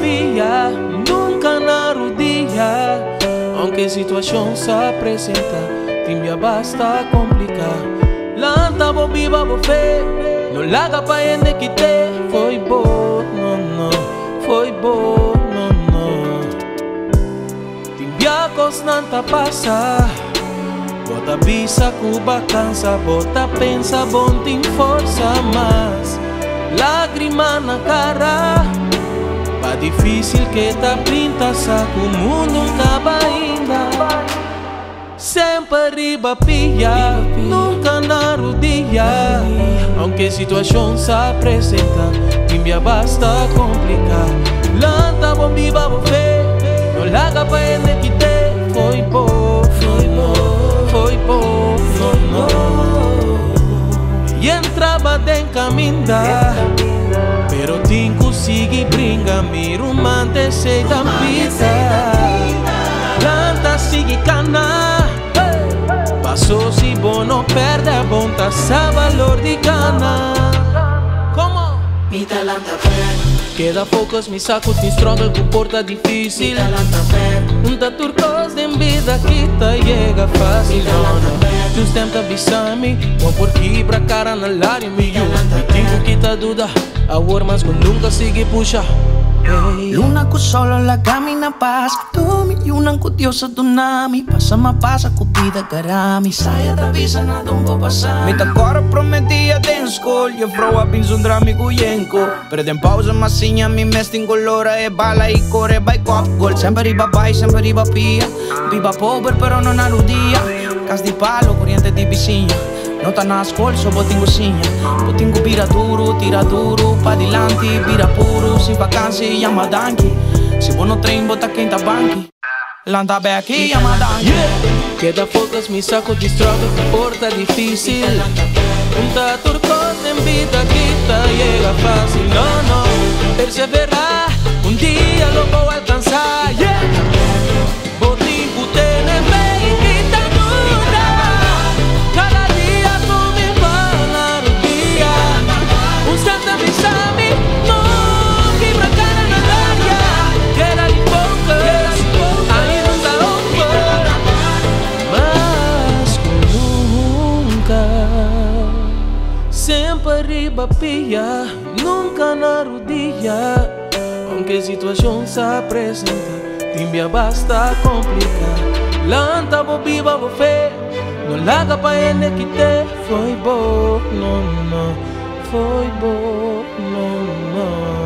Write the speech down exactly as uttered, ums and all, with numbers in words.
pia, nunca na rodilha. Aunque a situação se apresenta, timbia basta complicar. Lanta bo viva bo fé, no laga pa ende que te. Foi bom, não, não, foi bom, não, não. Timbia constante passa. Bota bisa cuba cansa, bota pensa bom tem força, mas lágrima na cara. Pa difícil que tá pinta saco, o mundo acaba ainda. Sempre arriba pia, nunca na rodilha. Aunque a situação se apresenta, timbia basta complicar. Lanta bom viva bo fé, no laga pa ende que te. Foi bom, foi bom, foi bom, não, não. E entrava de caminhar, pero tin consegui brinca, miro mante se tampita. Lanta sigue cana, passou se bom não perde a bonta, sa valor de cana. Como? Mi talanta per, Queda focus, mi saco, mi struggle, comporta mi difícil. talanta per, Un ta turcos de vida que ta llega fácil, no, no. Just tempo avisar-me, bom por quebra cara na lária me eu. Tenho que ta duda, a war mas con nunca sigue puxa. Hey. Luna ko solo la camina paz Tumi yunan ko Dios sa tsunami Pasa mapasa ko vida karami Saya tavisa na dombo pasa Mi takora prometia den skol Je vrouw heb in zo'n drami kuyenko Pero den pausa masinha mi mesting colora E bala e corre by cop gol Sempre riba bai, sempre riba pia Viva pobre pero non aludia Cas di palo, corriente di vizinha Não tá na escola, só botinho cozinha. Botinho vira duro, tira duro. Pa dilante, vira puro. Se vacância, chama danke. Se vou no trem, bota quem tá banque. Lanta bem aqui, chama danke. Yeah. Queda focus, mi saco de struggle, porta difícil. Un ta turcos en vida que ta llega fácil. No, no, perseverar. Un día lo voy a alcanzar. Yeah. Botinho tiene bem que ta duda. Cada día tú me vas a rodilla. Un santa avisame, no, quebra cara na área. Queda de focus, aí não dá over. Mas nunca, sempre arriba pia, nunca na rodilha. Aunque a situação se apresenta, timbia basta complicar. Lanta bo viva bo fé, no laga pa ende que te. Foi bom, não, não, foi bom, não, não.